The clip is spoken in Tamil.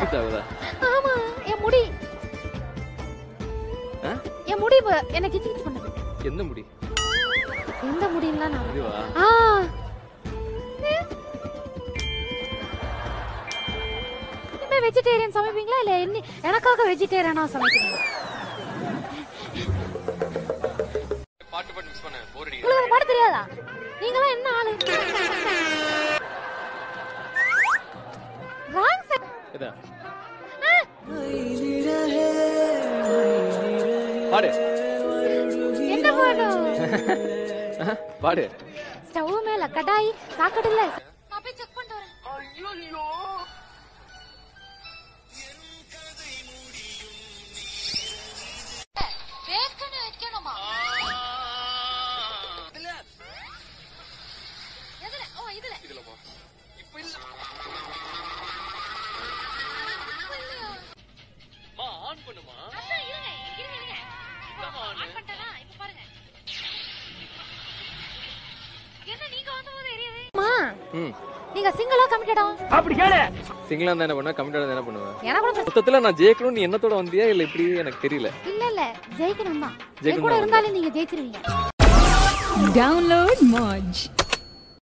ஹீட் ஆகுதா? ஆமா என் முடி என் முடி என்ன கிச்சு கிச்சு பண்ணுது. எந்த முடி? எந்த முடின்னா நான் இதுவா? நீங்க வெஜிடேரியன் சமைப்பீங்களா இல்ல எனக்காக வெஜிடேரியனா சமைக்கிறீங்களா? பாட்டு பாட்டு மிஸ் பண்ணேன். போர் அடிக்குது. உங்களுக்கு பாட தெரியாதா? நீங்கலாம் என்ன ஆளு? Wrong side. இதா. பாடு. என்ன பாடு? பாடு. ஸ்டவ் மேல கடாய் சாக்கடை இல்ல. நான் போய் செக் பண்ணிட்டு வரேன். ஐயோ. வேஸ்ட்னு வைக்கணுமா? இதுல. எதுல? ஓ இதுல. இதுலமா. இப்ப இல்ல. மா ஆன் பண்ணுமா? அண்ணா இருங்க. இப்போ ஆன் பண்ணிட்டேனா? இப்போ பாருங்க. என்ன நீங்க வந்தபோது எரியுது? அம்மா. நீங்க சிங்கிளா கமிட்டடா? அப்படி கேளு. சிங்கிளா இருந்தா என்ன பண்ண? கமிட்டடா இருந்தா என்ன பண்ணுவ? எனக்கு மொத்தத்துல நான் ஜெயிக்கணும் நீ என்னத்தோட வந்தியா இல்ல இப்படி எனக்கு தெரியல. இல்ல ஜெயிக்கணும் தான். கூட இருந்தாலும் நீங்க ஜெயிச்சிருவீங்க. Download Moj.